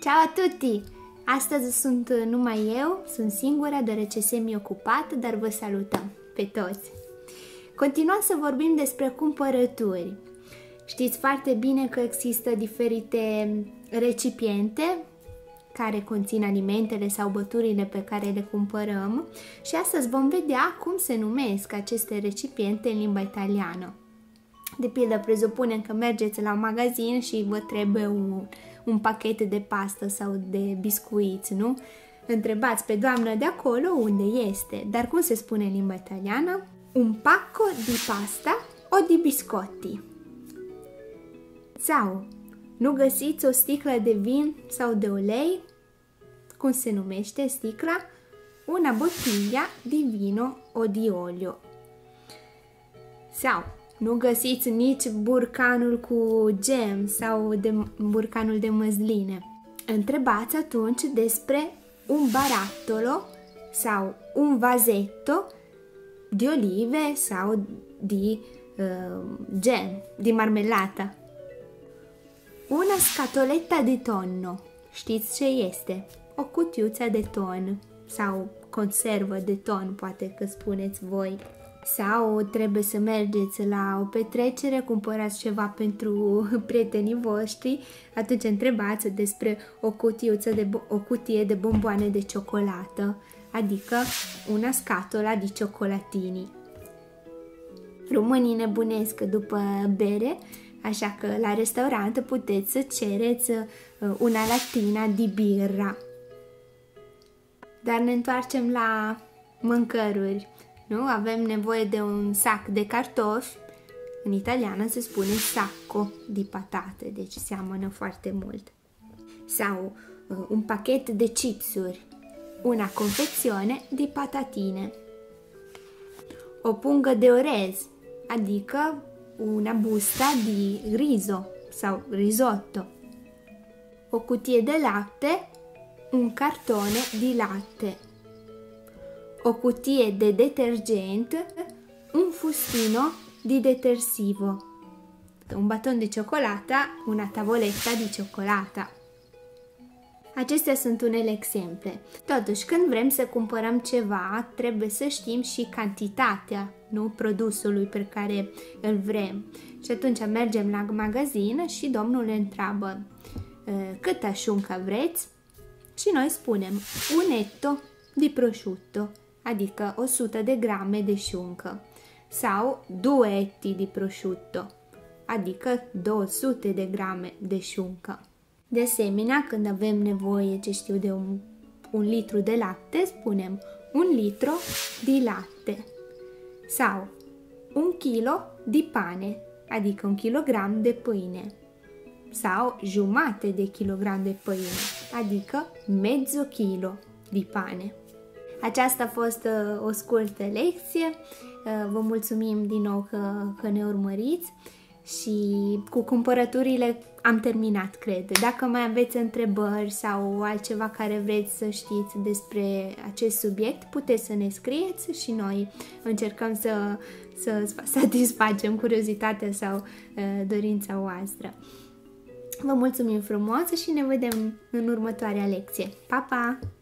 Ciao a tutti! Astăzi sunt numai eu, sunt singura deoarece semi-ocupat, dar vă salutăm pe toți. Continuăm să vorbim despre cumpărături. Știți foarte bine că există diferite recipiente care conțin alimentele sau băuturile pe care le cumpărăm și astăzi vom vedea cum se numesc aceste recipiente în limba italiană. De pildă, presupunem că mergeți la un magazin și vă trebuie un pachet de pastă sau de biscuiți, nu? Întrebați pe doamna de acolo unde este, dar cum se spune în limba italiană? Un pacco di pasta o di biscotti. Sau, nu găsiți o sticlă de vin sau de ulei? Cum se numește sticla? Una bottiglia di vino o di olio. Sau, nu găsiți nici burcanul cu gem sau burcanul de măsline. Întrebați atunci despre un barattolo sau un vasetto di olive sau di gem, di marmellata. Una scatoletta di tonno. Știți ce este? O cutiuță de ton sau conservă de ton, poate că spuneți voi. Sau trebuie să mergeți la o petrecere, cumpărați ceva pentru prietenii voștri, atunci întrebați despre o cutie de bomboane de ciocolată, adică una scatola di cioccolatini. Românii nebunesc după bere, așa că la restaurant puteți să cereți una latina di birra. Dar ne întoarcem la mâncăruri. Nu? Avem nevoie de un sac de cartofi, în italiană se spune sacco di patate, deci seamănă foarte mult. Sau un pachet de chipsuri, una confezione di patatine. O pungă de orez, adică una busta di riso sau risotto. O cutie de lapte, un cartone di latte. O cutie de detergent, un fustino di detersivo, un baton de cioccolata, una tavoletta di cioccolata. Acestea sunt unele exemple. Totuși, când vrem să cumpărăm ceva, trebuie să știm și cantitatea, nu, produsului pe care îl vrem. Și atunci mergem la magazin și domnul ne întreabă câtă șuncă vreți? Și noi spunem un etto di prosciutto, adică 100 de grame de șuncă, sau 2 etti di prosciutto, adică 200 de grame de șuncă. De asemenea, când avem nevoie, ce știu, de un litru de lapte, spunem un litro di latte, sau un chilo di pane, adică un kilogram de pâine, sau jumate de kilogram de pâine, adică mezzo chilo di pane. Aceasta a fost o scurtă lecție, vă mulțumim din nou că ne urmăriți și cu cumpărăturile am terminat, cred. Dacă mai aveți întrebări sau altceva care vreți să știți despre acest subiect, puteți să ne scrieți și noi încercăm să satisfacem curiozitatea sau dorința voastră. Vă mulțumim frumos și ne vedem în următoarea lecție. Pa, pa!